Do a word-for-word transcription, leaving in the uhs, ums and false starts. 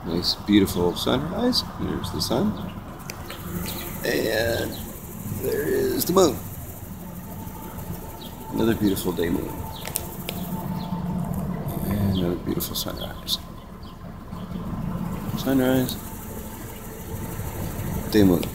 Nice, beautiful sunrise. There's the sun. And there is the moon. Another beautiful day moon. And another beautiful sunrise. Sunrise. Day moon.